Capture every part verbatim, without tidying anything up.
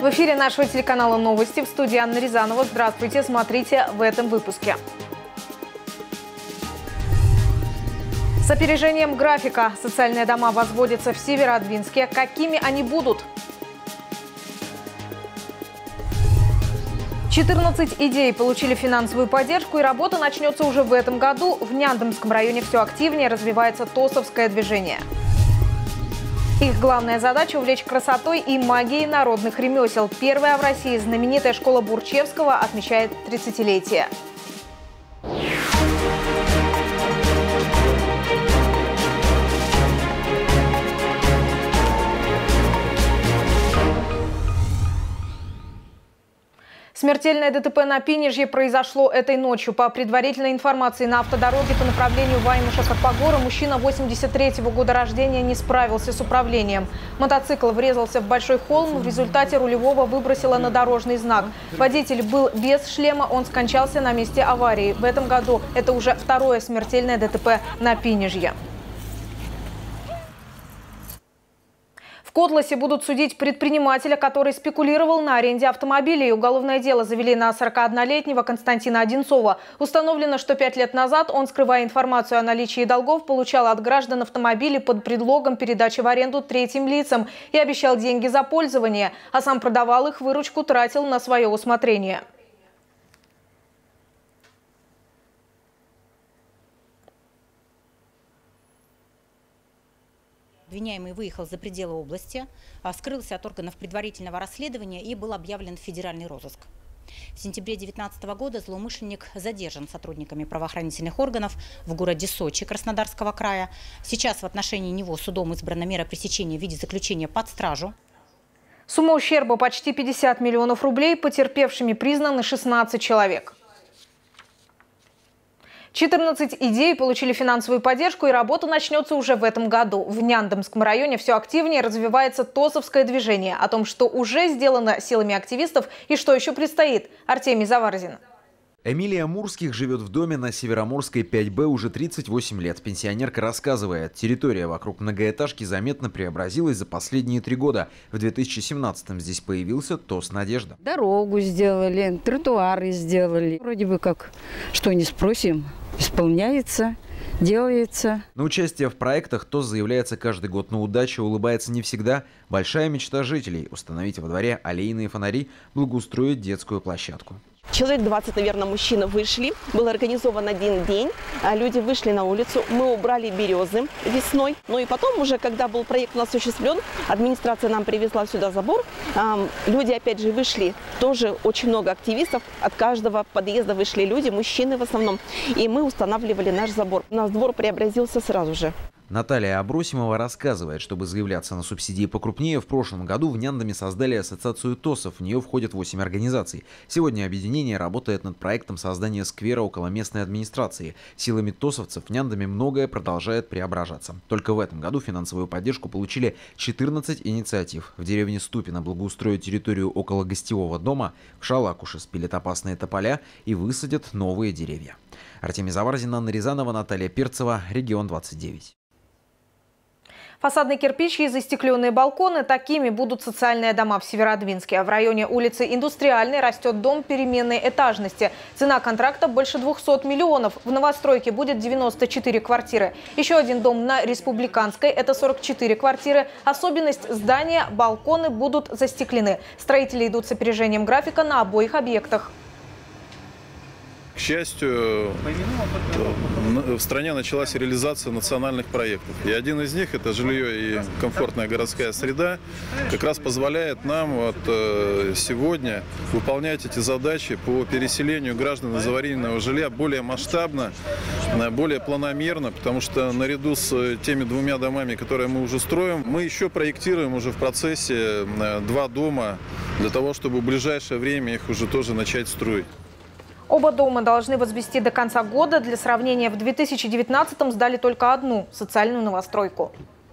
В эфире нашего телеканала «Новости», в студии Анна Рязанова. Здравствуйте, смотрите в этом выпуске. С опережением графика социальные дома возводятся в Северодвинске. Какими они будут? четырнадцать идей получили финансовую поддержку, и работа начнется уже в этом году. В Няндомском районе все активнее развивается ТОСовское движение. Их главная задача – увлечь красотой и магией народных ремесел. Первая в России знаменитая школа Бурчевского отмечает тридцатилетие. Смертельное ДТП на Пинежье произошло этой ночью. По предварительной информации, на автодороге по направлению Ваймыша-Сапогора мужчина восемьдесят третьего года рождения не справился с управлением. Мотоцикл врезался в большой холм, в результате рулевого выбросило на дорожный знак. Водитель был без шлема, он скончался на месте аварии. В этом году это уже второе смертельное ДТП на Пинежье. В Котласе будут судить предпринимателя, который спекулировал на аренде автомобилей. Уголовное дело завели на сорокаоднолетнего Константина Одинцова. Установлено, что пять лет назад он, скрывая информацию о наличии долгов, получал от граждан автомобили под предлогом передачи в аренду третьим лицам и обещал деньги за пользование, а сам продавал их, выручку тратил на свое усмотрение. Обвиняемый выехал за пределы области, скрылся от органов предварительного расследования и был объявлен в федеральный розыск. В сентябре две тысячи девятнадцатого года злоумышленник задержан сотрудниками правоохранительных органов в городе Сочи Краснодарского края. Сейчас в отношении него судом избрана мера пресечения в виде заключения под стражу. Сумма ущерба почти пятьдесят миллионов рублей, потерпевшими признаны шестнадцать человек. четырнадцать идей получили финансовую поддержку, и работа начнется уже в этом году. В Няндомском районе все активнее развивается ТОСовское движение. О том, что уже сделано силами активистов и что еще предстоит, Артемий Заварзин. Эмилия Мурских живет в доме на Североморской пять Б уже тридцать восемь лет. Пенсионерка рассказывает, территория вокруг многоэтажки заметно преобразилась за последние три года. В две тысячи семнадцатом здесь появился ТОС «Надежда». Дорогу сделали, тротуары сделали. Вроде бы как, что не спросим, исполняется, делается. На участие в проектах ТОС заявляется каждый год, но удача улыбается не всегда. Большая мечта жителей – установить во дворе аллейные фонари, благоустроить детскую площадку. Человек двадцать, наверное, мужчин вышли. Был организован один день. Люди вышли на улицу. Мы убрали березы весной. Ну и потом уже, когда был проект у нас осуществлен, администрация нам привезла сюда забор. Люди, опять же, вышли. Тоже очень много активистов. От каждого подъезда вышли люди, мужчины в основном. И мы устанавливали наш забор. У нас двор преобразился сразу же. Наталья Абросимова рассказывает, чтобы заявляться на субсидии покрупнее, в прошлом году в Няндоме создали ассоциацию ТОСов. В нее входят восемь организаций. Сегодня объединение работает над проектом создания сквера около местной администрации. Силами ТОСовцев в Няндоме многое продолжает преображаться. Только в этом году финансовую поддержку получили четырнадцать инициатив. В деревне Ступино благоустроят территорию около гостевого дома, в Шалакуше спилят опасные тополя и высадят новые деревья. Артемий Заварзин, Анна Рязанова, Наталья Перцева, Регион двадцать девять. Фасадный кирпич и застекленные балконы – такими будут социальные дома в Северодвинске. В районе улицы Индустриальной растет дом переменной этажности. Цена контракта больше двухсот миллионов. В новостройке будет девяносто четыре квартиры. Еще один дом на Республиканской – это сорок четыре квартиры. Особенность здания – балконы будут застеклены. Строители идут с опережением графика на обоих объектах. К счастью, в стране началась реализация национальных проектов. И один из них, это жилье и комфортная городская среда, как раз позволяет нам вот сегодня выполнять эти задачи по переселению граждан из аварийного жилья более масштабно, более планомерно, потому что наряду с теми двумя домами, которые мы уже строим, мы еще проектируем уже в процессе два дома для того, чтобы в ближайшее время их уже тоже начать строить. Оба дома должны возвести до конца года. Для сравнения, в две тысячи девятнадцатом сдали только одну социальную новостройку.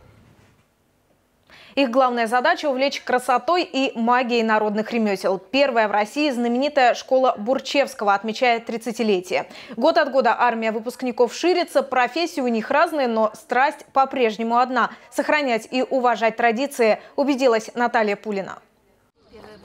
Их главная задача – увлечь красотой и магией народных ремесел. Первая в России знаменитая школа Бурчевского отмечает тридцатилетие. Год от года армия выпускников ширится, профессии у них разные, но страсть по-прежнему одна – сохранять и уважать традиции, убедилась Наталья Пулина.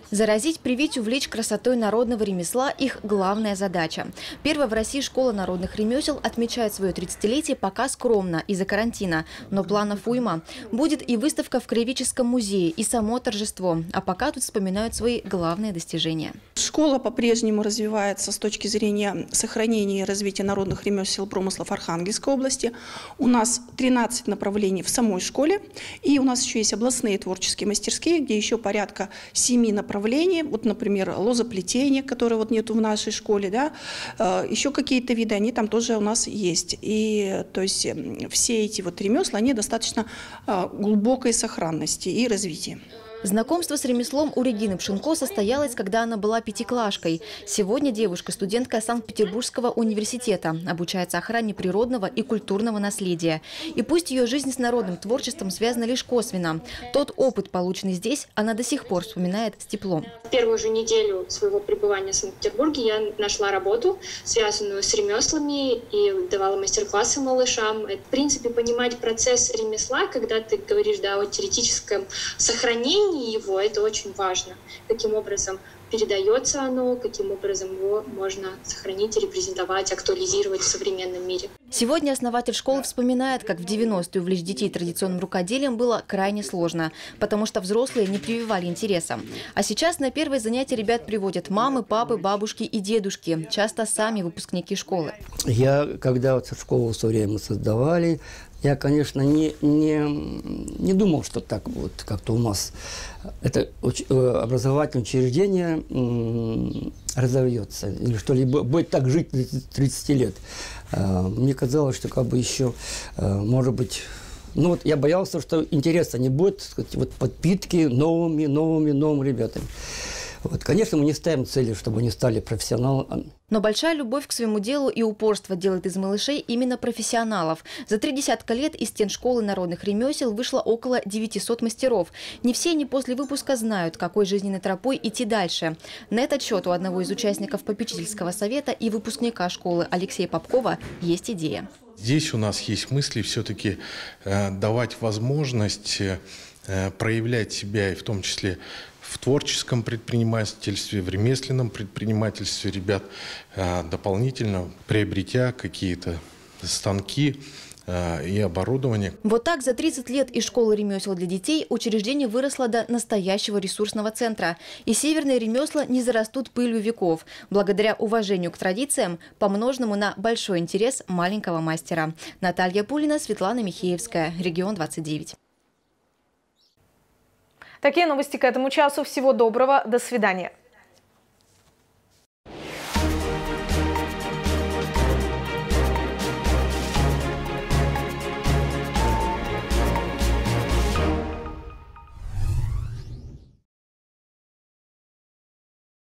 Заразить, привить, увлечь красотой народного ремесла – их главная задача. Первая в России школа народных ремесел отмечает свое тридцатилетие пока скромно из-за карантина, но планов уйма. Будет и выставка в Краеведческом музее, и само торжество. А пока тут вспоминают свои главные достижения. Школа по-прежнему развивается с точки зрения сохранения и развития народных ремесел и промыслов Архангельской области. У нас тринадцать направлений в самой школе, и у нас еще есть областные творческие мастерские, где еще порядка семи направлений. Вот, например, лозоплетение, которое вот нету в нашей школе, да, еще какие-то виды, они там тоже у нас есть. И то есть все эти вот ремесла, они достаточно глубокой сохранности и развития. Знакомство с ремеслом у Регины Пшенко состоялось, когда она была пятиклашкой. Сегодня девушка – студентка Санкт-Петербургского университета, обучается охране природного и культурного наследия. И пусть ее жизнь с народным творчеством связана лишь косвенно, тот опыт, полученный здесь, она до сих пор вспоминает с теплом. В первую же неделю своего пребывания в Санкт-Петербурге я нашла работу, связанную с ремеслами, и давала мастер-классы малышам. В принципе, понимать процесс ремесла, когда ты говоришь, да, о теоретическом сохранении его, это очень важно. Каким образом передается оно, каким образом его можно сохранить, репрезентовать, актуализировать в современном мире. Сегодня основатель школы вспоминает, как в девяностые увлечь детей традиционным рукоделием было крайне сложно, потому что взрослые не прививали интереса. А сейчас на первые занятия ребят приводят мамы, папы, бабушки и дедушки, часто сами выпускники школы. Я, когда вот школу в свое время создавали, я, конечно, не, не, не думал, что так вот как-то у нас это образовательное учреждение разовьется, или что-либо будет так жить тридцать лет. Мне казалось, что как бы еще, может быть, ну вот я боялся, что интереса не будет, сказать, вот подпитки новыми, новыми, новыми ребятами. Вот, конечно, мы не ставим цели, чтобы они стали профессионалами. Но большая любовь к своему делу и упорство делает из малышей именно профессионалов. За три десятка лет из стен школы народных ремесел вышло около девятисот мастеров. Не все они после выпуска знают, какой жизненной тропой идти дальше. На этот счет у одного из участников попечительского совета и выпускника школы Алексея Попкова есть идея. Здесь у нас есть мысли все-таки э, давать возможность э, проявлять себя, и в том числе в творческом предпринимательстве, в ремесленном предпринимательстве ребят, э, дополнительно приобретя какие-то станки э, и оборудование. Вот так за тридцать лет из школы ремесел для детей учреждение выросло до настоящего ресурсного центра. И северные ремесла не зарастут пылью веков, благодаря уважению к традициям, помноженному на большой интерес маленького мастера. Наталья Пулина, Светлана Михеевская, Регион двадцать девять. Такие новости к этому часу. Всего доброго. До свидания.